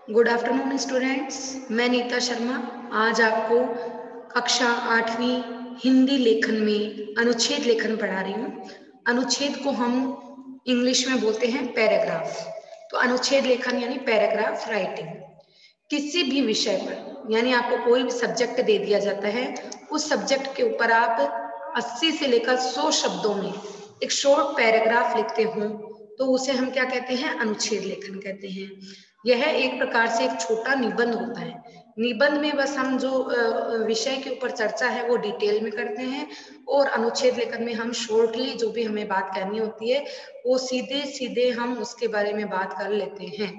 Good afternoon students, मैं नीता शर्मा आज आपको कक्षा 8वीं हिंदी लेखन में अनुच्छेद लेखन पढ़ा रही हूँ। अनुच्छेद को हम इंग्लिश में बोलते हैं पैराग्राफ। तो अनुच्छेद लेखन यानी पैराग्राफ राइटिंग। किसी भी विषय पर यानी आपको कोई भी सब्जेक्ट दे दिया जाता है, उस सब्जेक्ट के ऊपर आप 80 से लेकर 100 शब्दों में एक शॉर्ट पैराग्राफ लिखते हो तो उसे हम क्या कहते हैं? अनुच्छेद लेखन कहते हैं। यह एक प्रकार से एक छोटा निबंध होता है। निबंध में बस हम जो विषय के ऊपर चर्चा है वो डिटेल में करते हैं, और अनुच्छेद लेखन में हम शॉर्टली जो भी हमें बात करनी होती है वो सीधे सीधे हम उसके बारे में बात कर लेते हैं।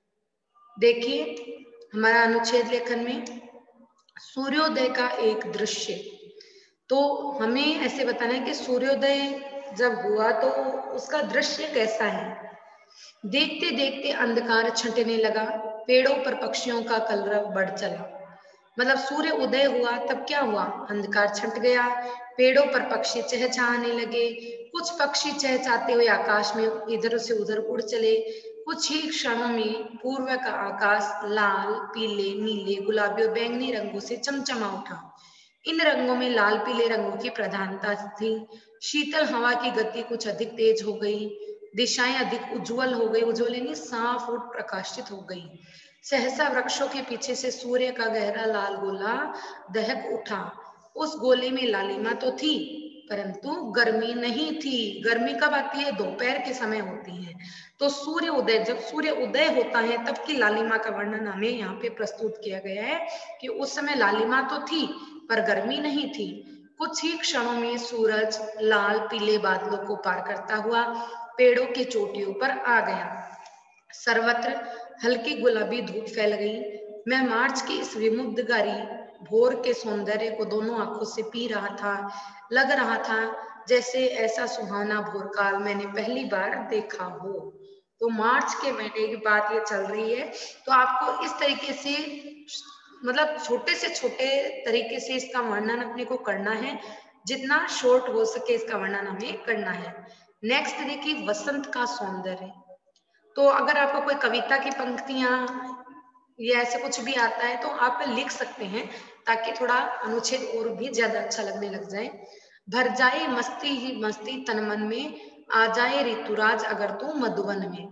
देखिए हमारा अनुच्छेद लेखन में सूर्योदय का एक दृश्य, तो हमें ऐसे बताना है कि सूर्योदय जब हुआ तो उसका दृश्य कैसा है। देखते देखते अंधकार छंटने लगा, पेड़ों पर पक्षियों का कलरव बढ़ चला। मतलब सूर्य उदय हुआ तब क्या हुआ? अंधकार छंट गया, पेड़ों पर पक्षी चहचहाने लगे। कुछ पक्षी चहचहाते हुए आकाश में इधर से उधर उड़ चले। कुछ ही क्षणों में पूर्व का आकाश लाल, पीले, नीले, गुलाबी और बैंगनी रंगों से चमचमा उठा। इन रंगों में लाल पीले रंगों की प्रधानता थी। शीतल हवा की गति कुछ अधिक तेज हो गई, दिशाएं अधिक उज्जवल हो गई, उज्जवल यानी साफ और प्रकाशित हो गई। सहसा वृक्षों के पीछे से सूर्य का गहरा लाल गोला दहक उठा। उस गोले में लालिमा तो थी परंतु गर्मी नहीं थी। गर्मी कब आती है? दोपहर के समय होती है। तो सूर्य उदय, जब सूर्य उदय होता है तब की लालिमा का वर्णन हमें यहाँ पे प्रस्तुत किया गया है कि उस समय लालिमा तो थी पर गर्मी नहीं थी। कुछ ही क्षणों में सूरज लाल पीले बादलों को पार करता हुआ पेड़ों की चोटियों पर आ गया। सर्वत्र हल्की गुलाबी धूप फैल गई। मैं मार्च की इस विमुग्धकारी भोर के सौंदर्य को दोनों आंखों से पी रहा था। लग रहा था जैसे ऐसा सुहाना भोरकाल मैंने पहली बार देखा हो। तो मार्च के महीने की बात ये चल रही है। तो आपको इस तरीके से मतलब छोटे से छोटे तरीके से इसका वर्णन अपने को करना है, जितना शॉर्ट हो सके इसका वर्णन हमें करना है। नेक्स्ट देखिए वसंत का सौंदर्य। तो अगर आपको कोई कविता की पंक्तियां या ऐसे कुछ भी आता है तो आप लिख सकते हैं ताकि थोड़ा अनुच्छेद और भी ज्यादा अच्छा लगने लग जाए। भर जाए मस्ती ही मस्ती तन मन में, आ जाए ऋतुराज अगर तू मधुवन में।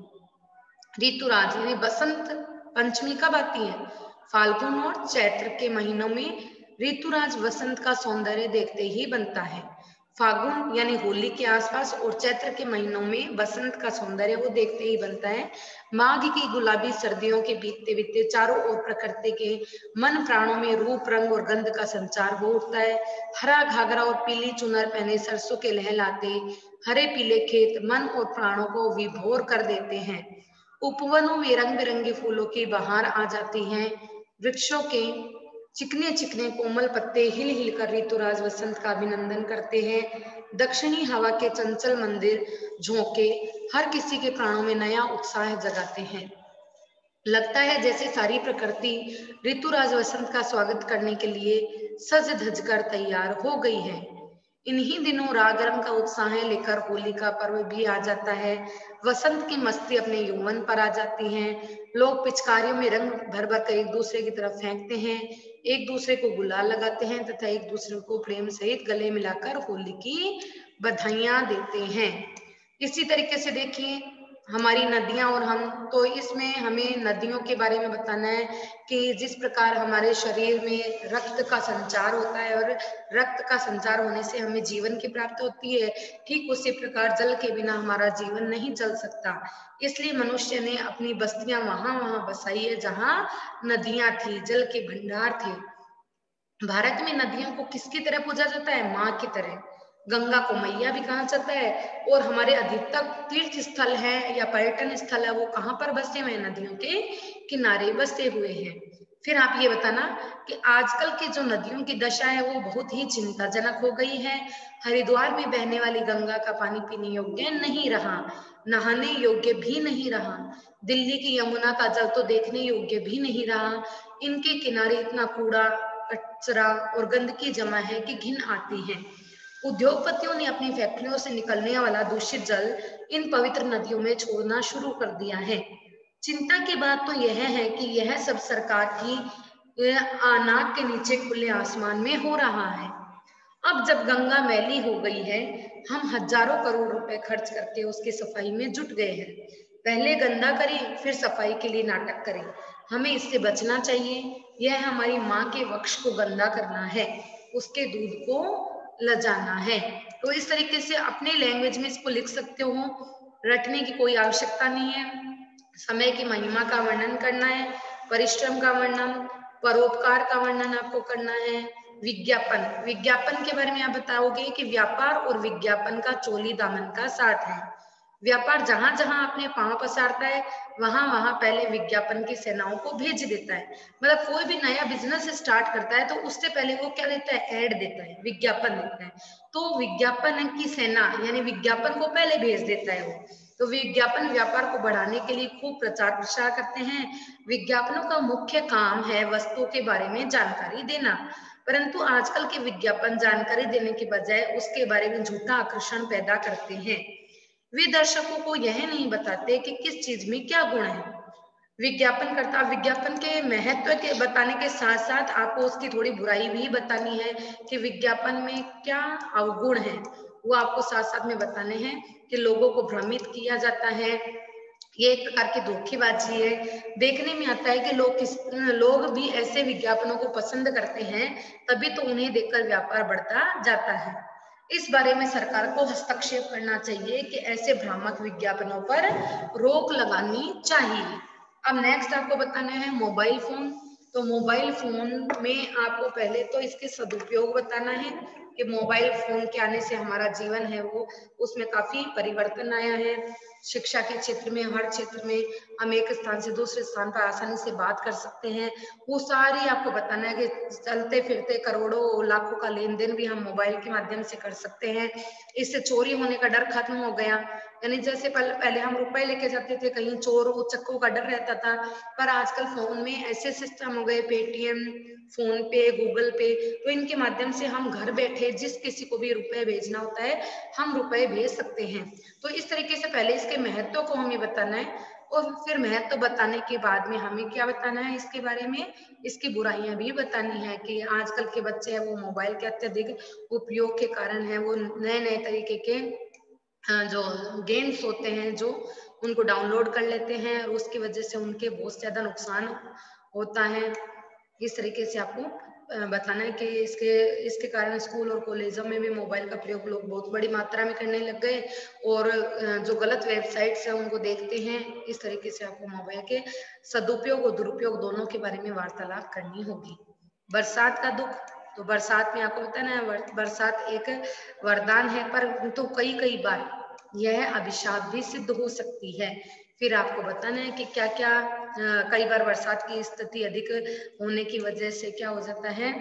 ऋतुराज यानी बसंत पंचमी कब आती है? फाल्गुन और चैत्र के महीनों में ऋतुराज वसंत का सौंदर्य देखते ही बनता है। फागुन यानी होली के आसपास और चैत्र के महीनों में बसंत का सौंदर्य वो देखते ही बनता है। माघ की गुलाबी सर्दियों के बीतते बीतते चारों ओर प्रकृति के मन प्राणों में रूप रंग और गंध का संचार हो उठता है। हरा घाघरा और पीली चुनर पहने सरसों के लहलाते हरे पीले खेत मन और प्राणों को विभोर कर देते हैं। उपवनों में रंग बिरंगे फूलों की बहार आ जाती है। वृक्षों के चिकने चिकने कोमल पत्ते हिल हिल कर ऋतुराज वसंत का अभिनंदन करते हैं। दक्षिणी हवा के चंचल मंदिर झोंके हर किसी के प्राणों में नया उत्साह जगाते हैं। लगता है जैसे सारी प्रकृति ऋतुराज वसंत का स्वागत करने के लिए सज धज कर तैयार हो गई है। इन्हीं दिनों राग रंग का उत्साह लेकर होली का पर्व भी आ जाता है। वसंत की मस्ती अपने यौवन पर आ जाती है। लोग पिचकारियों में रंग भर भर कर एक दूसरे की तरफ फेंकते हैं, एक दूसरे को गुलाल लगाते हैं तथा एक दूसरे को प्रेम सहित गले मिलाकर होली की बधाइयां देते हैं। इसी तरीके से देखिए हमारी नदियां और हम, तो इसमें हमें नदियों के बारे में बताना है कि जिस प्रकार हमारे शरीर में रक्त का संचार होता है और रक्त का संचार होने से हमें जीवन की प्राप्ति होती है, ठीक उसी प्रकार जल के बिना हमारा जीवन नहीं चल सकता। इसलिए मनुष्य ने अपनी बस्तियां वहां वहां बसाई है जहां नदियां थी, जल के भंडार थे। भारत में नदियों को किसकी तरह पूजा जाता है? माँ की तरह। गंगा को मैया भी कहा जाता है। और हमारे अधिकतर तीर्थ स्थल है या पर्यटन स्थल है वो कहाँ पर बसे हुए हैं? नदियों के किनारे बसे हुए हैं। फिर आप ये बताना कि आजकल की जो नदियों की दशा है वो बहुत ही चिंताजनक हो गई है। हरिद्वार में बहने वाली गंगा का पानी पीने योग्य नहीं रहा, नहाने योग्य भी नहीं रहा। दिल्ली की यमुना का जल तो देखने योग्य भी नहीं रहा। इनके किनारे इतना कूड़ा कचरा और गंदगी जमा है कि घिन आती है। उद्योगपतियों ने अपनी फैक्ट्रियों से निकलने वाला दूषित जल इन पवित्र नदियों में छोड़ना शुरू कर दिया है। चिंता की बात तो यह है कि यह सब सरकार की नाक के नीचे खुले आसमान में हो रहा है। अब जब गंगा मैली हो गई है, हम हजारों करोड़ रुपए खर्च करके उसकी सफाई में जुट गए हैं। पहले गंदा करें, फिर सफाई के लिए नाटक करें। हमें इससे बचना चाहिए। यह हमारी माँ के वक्ष को गंदा करना है, उसके दूध को लजाना है। तो इस तरीके से अपने लैंग्वेज में इसको लिख सकते हो, रटने की कोई आवश्यकता नहीं है। समय की महिमा का वर्णन करना है, परिश्रम का वर्णन, परोपकार का वर्णन आपको करना है। विज्ञापन, विज्ञापन के बारे में आप बताओगे कि व्यापार और विज्ञापन का चोली दामन का साथ है। व्यापार जहां जहां अपने पांव पसारता है, वहां वहां पहले विज्ञापन की सेनाओं को भेज देता है। मतलब कोई भी नया बिजनेस स्टार्ट करता है तो उससे पहले वो क्या देता है, ऐड देता है, विज्ञापन देता है। तो विज्ञापन की सेना यानी विज्ञापन को पहले भेज देता है वो। तो विज्ञापन व्यापार को बढ़ाने के लिए खूब प्रचार प्रसार करते हैं। विज्ञापनों का मुख्य काम है वस्तुओं के बारे में जानकारी देना, परंतु आजकल के विज्ञापन जानकारी देने के बजाय उसके बारे में झूठा आकर्षण पैदा करते हैं। वे दर्शकों को यह नहीं बताते कि किस चीज में क्या गुण है। विज्ञापन करता विज्ञापन के महत्व के बताने के साथ साथ आपको उसकी थोड़ी बुराई भी बतानी है कि विज्ञापन में क्या अवगुण है, वो आपको साथ साथ में बताने हैं कि लोगों को भ्रमित किया जाता है। ये एक प्रकार की धोखेबाजी है। देखने में आता है कि लोग भी ऐसे विज्ञापनों को पसंद करते हैं, तभी तो उन्हें देखकर व्यापार बढ़ता जाता है। इस बारे में सरकार को हस्तक्षेप करना चाहिए कि ऐसे भ्रामक विज्ञापनों पर रोक लगानी चाहिए। अब नेक्स्ट आपको बताना है मोबाइल फोन। तो मोबाइल फोन में आपको पहले तो इसके सदुपयोग बताना है कि मोबाइल फोन के आने से हमारा जीवन है वो उसमें काफी परिवर्तन आया है। शिक्षा के क्षेत्र में, हर क्षेत्र में हम एक स्थान से दूसरे स्थान पर आसानी से बात कर सकते हैं। वो सारी आपको बताना है कि चलते फिरते करोड़ों लाखों का लेन देन भी हम मोबाइल के माध्यम से कर सकते हैं। इससे चोरी होने का डर खत्म हो गया। यानी जैसे पहले हम रुपए लेके जाते थे, कहीं चोर उचक्कों का डर रहता था, पर आजकल फोन में ऐसे सिस्टम हो गए, पेटीएम, फोन पे, गूगल पे, तो इनके माध्यम से हम घर बैठे जिस किसी को भी रुपए भेजना होता है, हम रुपए भेज सकते हैं। तो इस तरीके से पहले इसके महत्व को हमें बताना है और फिर महत्व बताने के बाद में हमें क्या बताना है इसके बारे में, इसकी बुराइयां भी बतानी है कि आजकल के बच्चे हैं वो मोबाइल के अत्यधिक उपयोग के कारण है वो नए नए तरीके के जो गेम्स होते हैं जो उनको डाउनलोड कर लेते हैं और उसकी वजह से उनके बहुत ज्यादा नुकसान होता है। इस तरीके से आपको बताना है कि इसके कारण स्कूल और कॉलेजों में भी मोबाइल का प्रयोग लोग बहुत बड़ी मात्रा में करने लग गए और जो गलत वेबसाइट्स है उनको देखते हैं। इस तरीके से आपको मोबाइल के सदुपयोग और दुरुपयोग दोनों के बारे में वार्तालाप करनी होगी। बरसात का दुख। तो बरसात में आपको बताना है बरसात एक वरदान है, पर तो कई कई बार यह अभिशाप भी सिद्ध हो सकती है। फिर आपको बताना है कि क्या क्या कई बार बरसात की स्थिति अधिक होने की वजह से क्या हो जाता है,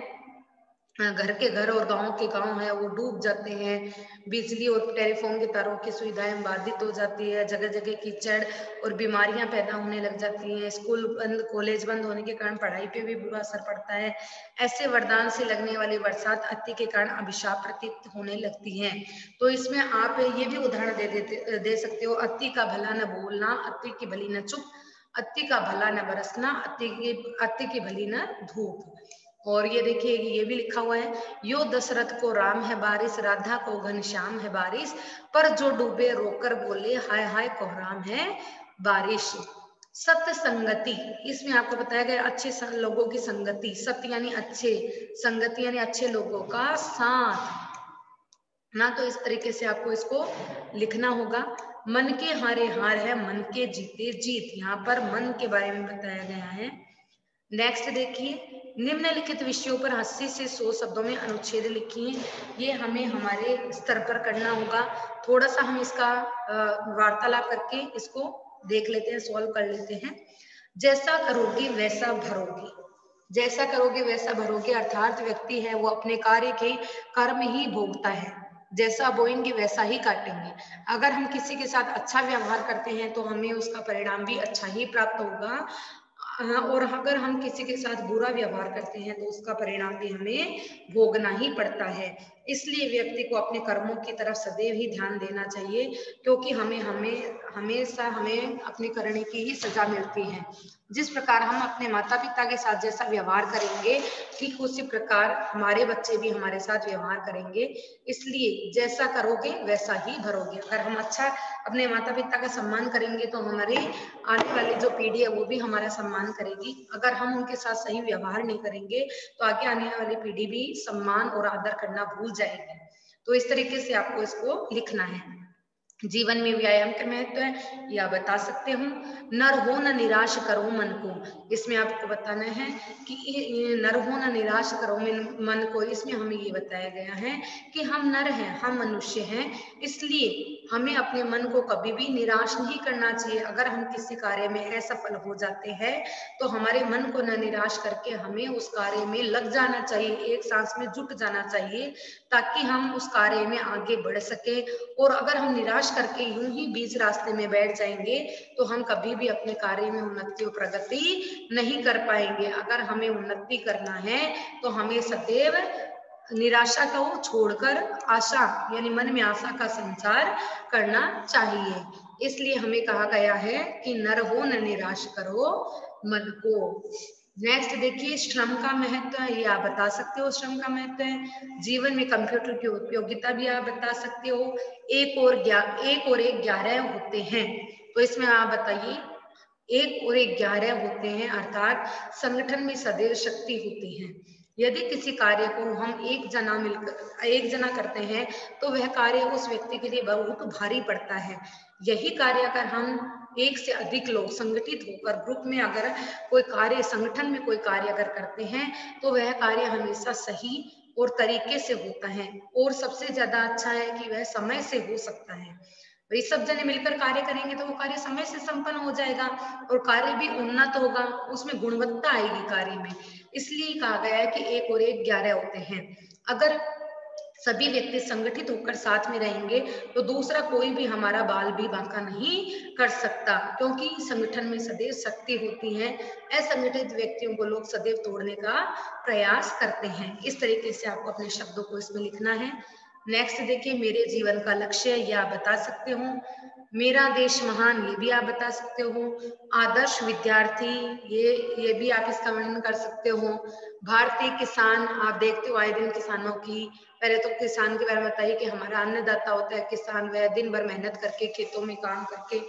घर के घर और गांव के गांव है वो डूब जाते हैं। बिजली और टेलीफोन के तारों की सुविधाएं बाधित हो जाती है, जगह जगह कीचड़ और बीमारियां पैदा होने लग जाती हैं। स्कूल बंद, कॉलेज बंद होने के कारण पढ़ाई पे भी बुरा असर पड़ता है। ऐसे वरदान से लगने वाली बरसात अति के कारण अभिशाप प्रतीत होने लगती है। तो इसमें आप ये भी उदाहरण दे सकते हो, अति का भला न बोलना, अति की भली न चुप, अति का भला न बरसना, अति की भली न धूप। और ये देखिए ये भी लिखा हुआ है, यो दशरथ को राम है बारिश, राधा को घनश्याम है बारिश, पर जो डूबे रोकर बोले हाय हाय कोहराम है बारिश। सत्य संगति, इसमें आपको बताया गया अच्छे लोगों की संगति, सत्य यानी अच्छे, संगति यानी अच्छे लोगों का साथ ना। तो इस तरीके से आपको इसको लिखना होगा। मन के हारे हार है, मन के जीते जीत, यहाँ पर मन के बारे में बताया गया है। नेक्स्ट देखिए, निम्नलिखित विषयों पर 80 से 100 शब्दों में अनुच्छेद लिखिए। ये हमें हमारे स्तर पर करना होगा। थोड़ा सा हम इसका वार्तालाप करके इसको देख लेते हैं, सॉल्व कर लेते हैं। जैसा करोगे वैसा भरोगे, जैसा करोगे वैसा भरोगे अर्थात व्यक्ति है वो अपने कार्य के कर्म ही भोगता है। जैसा बोएंगे वैसा ही काटेंगे। अगर हम किसी के साथ अच्छा व्यवहार करते हैं तो हमें उसका परिणाम भी अच्छा ही प्राप्त होगा। और अगर हम किसी के साथ बुरा व्यवहार करते हैं तो उसका परिणाम भी हमें भोगना ही पड़ता है। इसलिए व्यक्ति को अपने कर्मों की तरफ सदैव ही ध्यान देना चाहिए, क्योंकि हमें हमेशा हमें अपने करने की ही सजा मिलती है। जिस प्रकार हम अपने माता पिता के साथ जैसा व्यवहार करेंगे, ठीक उसी प्रकार हमारे बच्चे भी हमारे साथ व्यवहार करेंगे। इसलिए जैसा करोगे वैसा ही भरोगे। अगर हम अच्छा अपने माता पिता का सम्मान करेंगे तो हमारे आने वाली जो पीढ़ी है वो भी हमारा सम्मान करेगी। अगर हम उनके साथ सही व्यवहार नहीं करेंगे तो आगे आने वाली पीढ़ी भी सम्मान और आदर करना भूल जाएगी। तो इस तरीके से आपको इसको लिखना है। जीवन में व्यायाम का महत्व है या बता सकते हो। नर हो न निराश करो मन को, इसमें आपको बताना है कि नर हो न निराश करो मन को। इसमें हमें ये बताया गया है कि हम नर हैं, हम मनुष्य हैं, इसलिए हमें अपने मन को कभी भी निराश नहीं करना चाहिए। अगर हम किसी कार्य में असफल हो जाते हैं तो हमारे मन को न निराश करके हमें उस कार्य में लग जाना चाहिए, एक सांस में जुट जाना चाहिए, ताकि हम उस कार्य में आगे बढ़ सके। और अगर हम निराश करके यूं ही बीच रास्ते में बैठ जाएंगे तो हम कभी भी अपने कार्य में उन्नति और प्रगति नहीं कर पाएंगे। अगर हमें उन्नति करना है तो हमें सदैव निराशा को छोड़कर आशा यानी मन में आशा का संचार करना चाहिए। इसलिए हमें कहा गया है कि नर हो न निराश करो मन को। नेक्स्ट देखिए, श्रम का महत्व है, ये आप बता सकते हो। श्रम का महत्व है, जीवन में कंप्यूटर की उपयोगिता भी आप बता सकते हो। एक और एक 11 होते हैं, तो इसमें आप बताइए। एक और 11 होते हैं, अर्थात संगठन में सदैव शक्ति होती है। यदि किसी कार्य को हम एक जना करते हैं तो वह कार्य उस व्यक्ति के लिए बहुत भारी पड़ता है। यही कार्य अगर हम एक से अधिक लोग संगठित होकर ग्रुप में अगर कोई कार्य, संगठन में कोई कार्य अगर करते हैं तो वह कार्य हमेशा सही और तरीके से होता है। और सबसे ज्यादा अच्छा है कि वह समय से हो सकता है। वही सब जने मिलकर कार्य करेंगे तो वो कार्य समय से संपन्न हो जाएगा और कार्य भी उन्नत होगा, उसमें गुणवत्ता आएगी कार्य में। इसलिए कहा गया है कि एक और एक 11 होते हैं। अगर सभी व्यक्ति संगठित होकर साथ में रहेंगे तो दूसरा कोई भी हमारा बाल भी बांका नहीं कर सकता, क्योंकि संगठन में सदैव शक्ति होती है। असंगठित व्यक्तियों को लोग सदैव तोड़ने का प्रयास करते हैं। इस तरीके से आपको अपने शब्दों को इसमें लिखना है। नेक्स्ट देखिए, मेरे जीवन का लक्ष्य, ये आप बता सकते हो। मेरा देश महान, ये भी आप बता सकते हो। आदर्श विद्यार्थी, ये भी आप इसका वर्णन कर सकते हो। भारतीय किसान, आप देखते हो आए दिन किसानों की, पहले तो किसान के बारे में बताइए कि हमारा अन्नदाता होता है किसान। वह दिन भर मेहनत करके खेतों में काम करके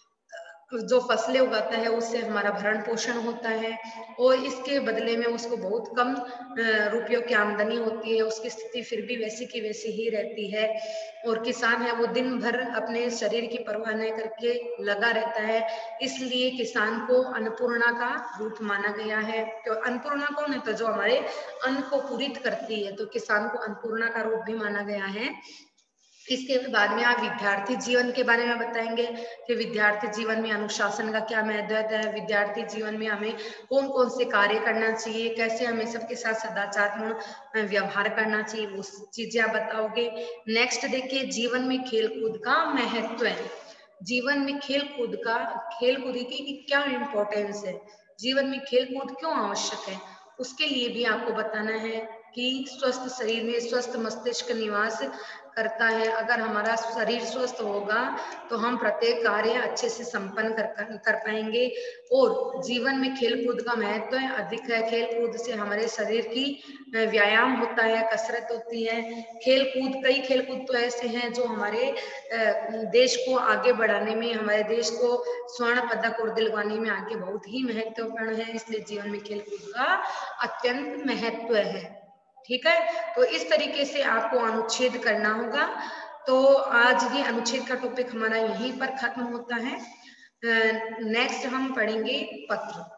जो फसलें उगाता है उससे हमारा भरण पोषण होता है, और इसके बदले में उसको बहुत कम रुपयों की आमदनी होती है। उसकी स्थिति फिर भी वैसी की वैसी ही रहती है। और किसान है वो दिन भर अपने शरीर की परवाह नहीं करके लगा रहता है। इसलिए किसान को अन्नपूर्णा का रूप माना गया है। तो अन्नपूर्णा कौन है? तो जो हमारे अन्न को पूरित करती है, तो किसान को अन्नपूर्णा का रूप भी माना गया है। इसके बाद में आप विद्यार्थी जीवन के बारे में बताएंगे कि विद्यार्थी जीवन में अनुशासन का क्या महत्व है, विद्यार्थी जीवन में हमें कौन कौन से कार्य करना चाहिए, कैसे हमें सबके साथ सदाचारपूर्ण व्यवहार करना चाहिए, वो चीजें आप बताओगे। नेक्स्ट देखिए, जीवन में खेलकूद का महत्व है। जीवन में खेलकूद की क्या इम्पोर्टेंस है, जीवन में खेलकूद क्यों आवश्यक है, उसके लिए भी आपको बताना है कि स्वस्थ शरीर में स्वस्थ मस्तिष्क निवास करता है। अगर हमारा शरीर स्वस्थ होगा तो हम प्रत्येक कार्य अच्छे से संपन्न कर पाएंगे। और जीवन में खेलकूद का महत्व अधिक है। खेलकूद से हमारे शरीर की व्यायाम होता है, कसरत होती है। कई खेलकूद तो ऐसे हैं जो हमारे देश को आगे बढ़ाने में, हमारे देश को स्वर्ण पदक और दिलवाने में आगे बहुत ही महत्वपूर्ण है। इसलिए जीवन में खेलकूद का अत्यंत महत्व है। ठीक है, तो इस तरीके से आपको अनुच्छेद करना होगा। तो आज ये अनुच्छेद का टॉपिक हमारा यहीं पर खत्म होता है। नेक्स्ट हम पढ़ेंगे पत्र।